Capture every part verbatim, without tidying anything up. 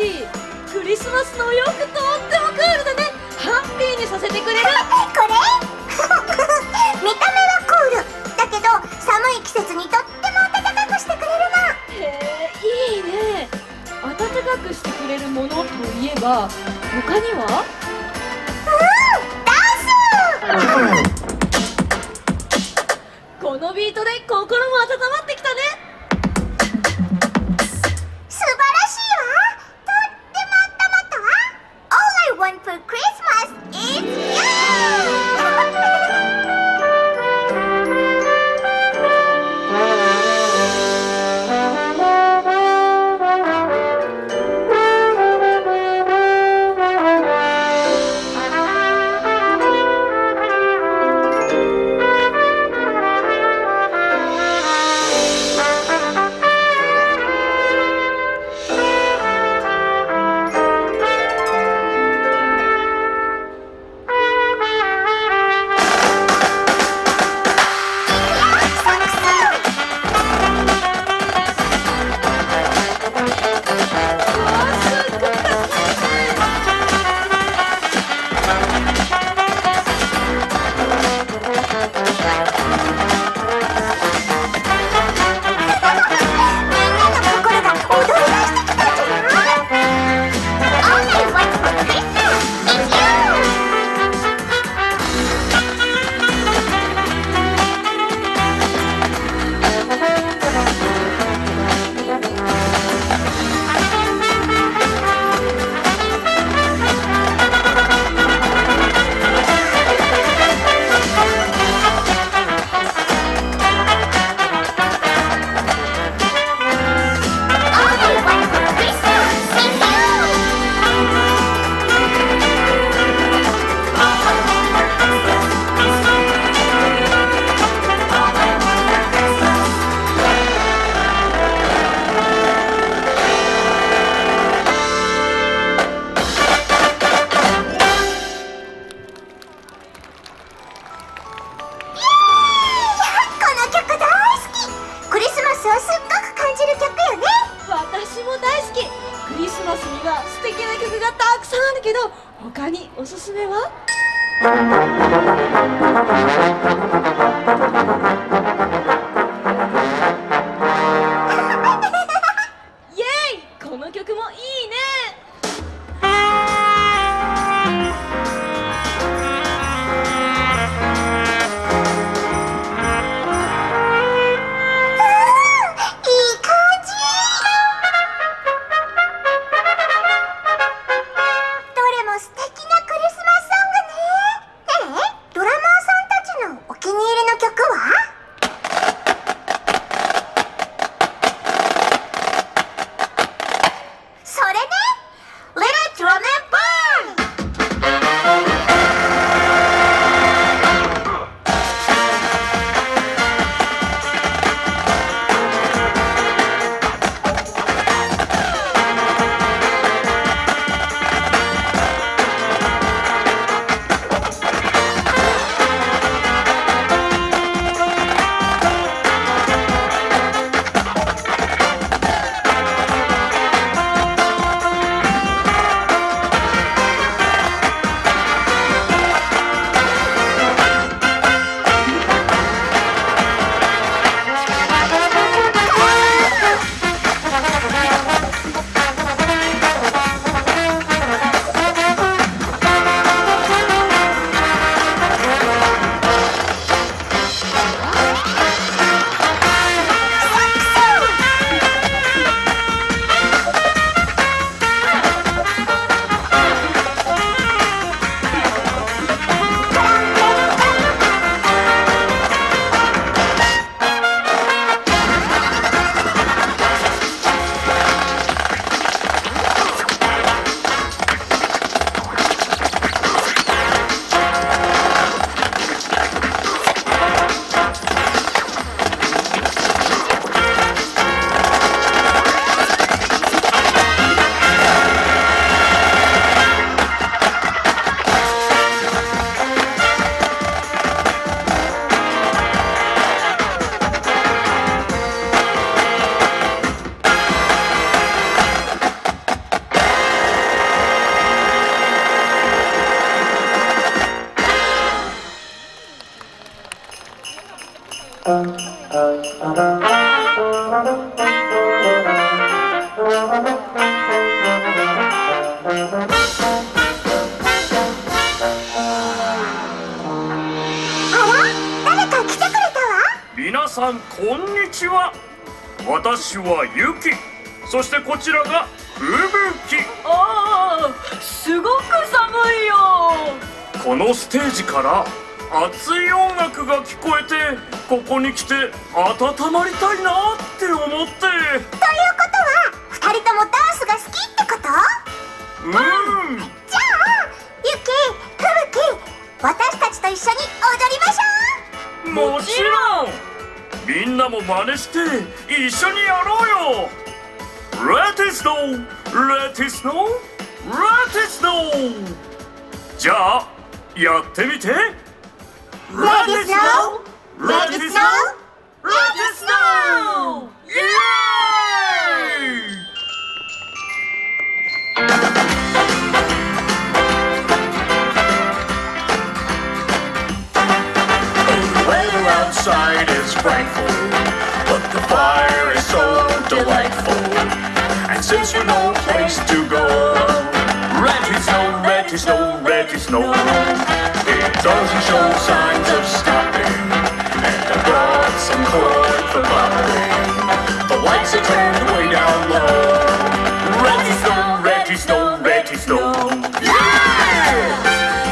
い。クリスマスのお洋服とってもクールだね。ハッピーにさせてくれる。 これ見た目はクールだけど寒い季節にとっても暖かくしてくれるの。 へえ、いいね。暖かくしてくれるものといえば他には？ うん、ダンスこのビートで心も温まってきたね。 素晴らしいわ。とっても温まったわ。 All I want for Christmas is you 他におすすめは？イエーイ！この曲もいいね。 ドラマーさんたちのお気に入りの曲は？ 皆さんこんにちは。私はユキ、そしてこちらが吹雪。 ああ、すごく寒いよ。 このステージから熱い音楽が聞こえて、ここに来て温まりたいなって思って。ということはふたりともダンスが好きってこと？ うん。 じゃあユキ、吹雪、私たちと一緒に踊りましょう。 もちろん。みんなも真似して一緒にやろうよ。 Let it snow, let it snow, let it snow。 じゃあやってみて。 Let it snow, let it snow, Let it snow! イエーイ。 Outside is frightful, but the fire is so delightful. And since we've no place to go, let it snow, let it snow, let it snow. It doesn't show signs of stopping, and I brought some corn for popping. The lights are turned way down low. Let it snow, let it snow, let it snow. Yeah!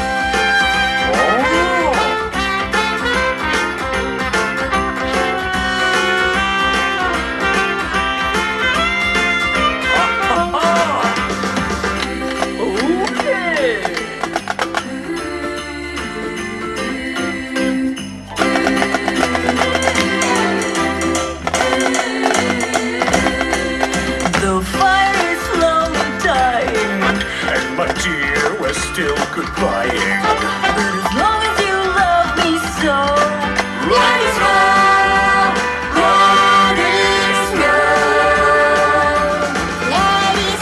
Still goodbying. But as long as you love me so, Let it snow, let it snow, let it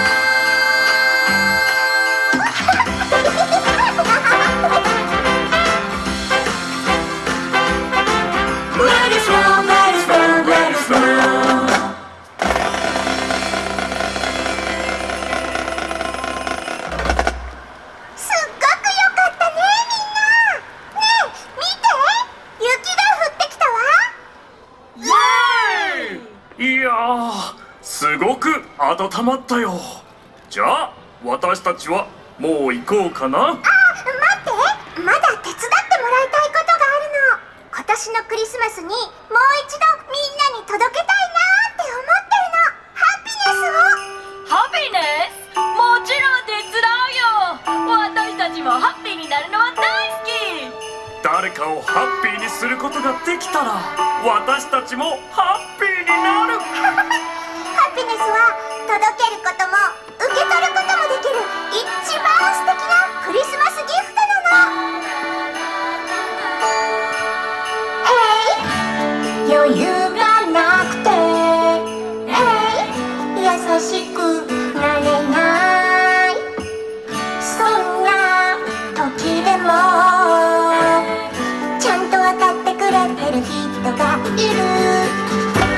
snow. Let it snow, let it snow, let it snow. すっごく良かったね、みんな。ねえ、見て、雪が降ってきたわ。 イエーイ。いやー、すごく温まったよ。じゃあ私たちはもう行こうかな。 あ、待って、まだ手伝ってもらいたいことがあるの。今年のクリスマスにもう一度みんなに届けたいなって思ってるの。ハピネスを。 ハピネス？もちろん手伝うよ。私たちもハッピーになるのは大好き。 誰かをハッピーにすることができたら、私たちもハッピーになる。 ハピネスは届けることも受け取ることもできる一番素敵なクリスマスギフトなの。へい、余裕がなくて、へい、優しくなれない、そんな時でもちゃんと分かってくれてる人がいる。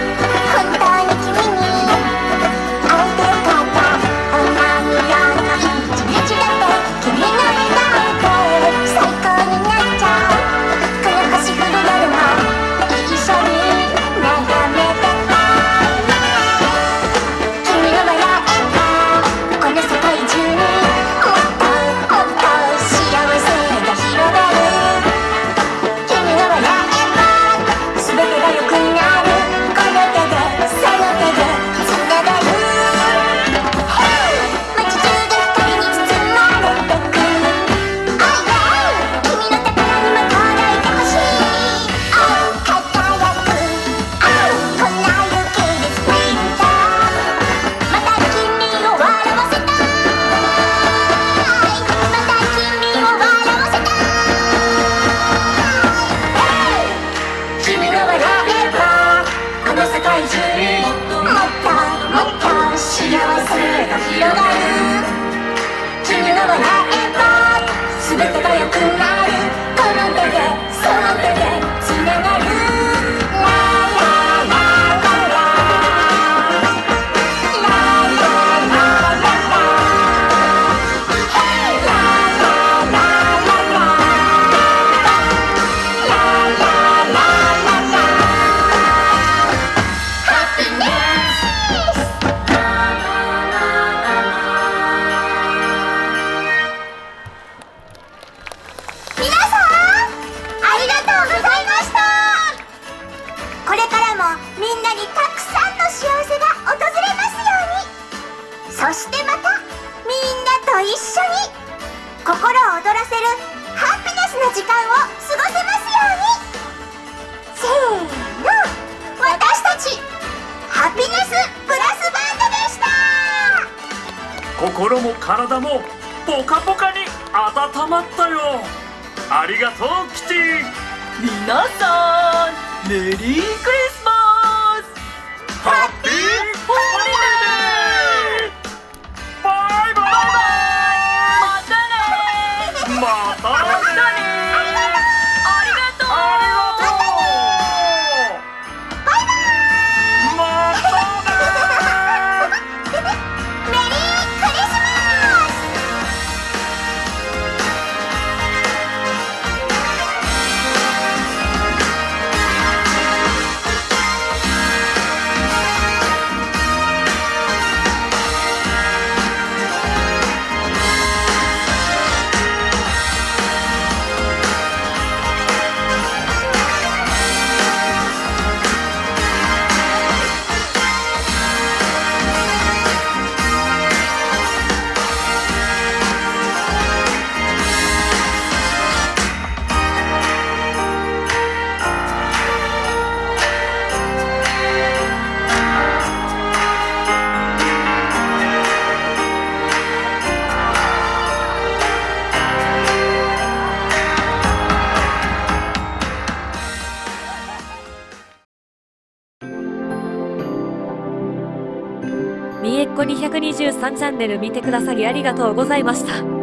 と一緒に心を躍らせるハピネスな時間を過ごせますように。せーの、私たちハピネスブラスバンドでした。 心も体もポカポカに温まったよ。ありがとうキティ。 皆さんメリークリスマス。 ハッピーホリデー。バイバイ。 またね。 またね。 ありがとう。 ありがとう。 バイバイ。 またね。 メリークリスマス。 みえっこにひゃくにじゅうさんチャンネル見てくださりありがとうございました。